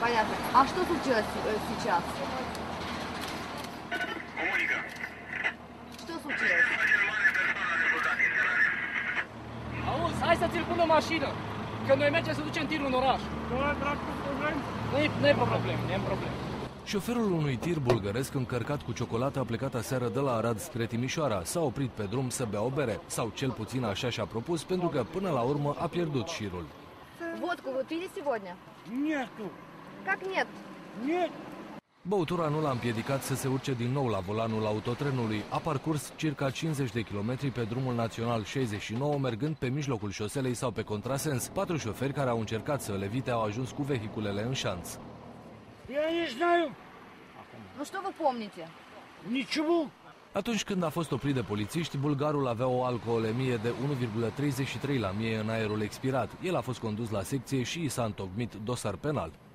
Понятно. А что случилось сейчас? Что случилось? Auzi, hai să ți-l pun în mașină, că noi mergem să ducem tirul în oraș. Nu e problem, nu e problem. Șoferul unui tir bulgăresc încărcat cu ciocolată a plecat aseară de la Arad spre Timișoara. S-a oprit pe drum să bea o bere, sau cel puțin așa și-a propus, pentru că până la urmă a pierdut șirul. Водку вы пили сегодня? Нету. Как нет? Нет. Băutura nu l-a împiedicat să se urce din nou la volanul autotrenului. A parcurs circa 50 de kilometri pe drumul național 69, mergând pe mijlocul șoselei sau pe contrasens. 4 șoferi care au încercat să îl evite au ajuns cu vehiculele în șanț. Я не знаю. Ну что вы помните? Ничего. Atunci când a fost oprit de polițiști, bulgarul avea o alcoolemie de 1,33 la mie în aerul expirat. El a fost condus la secție și i s-a întocmit dosar penal.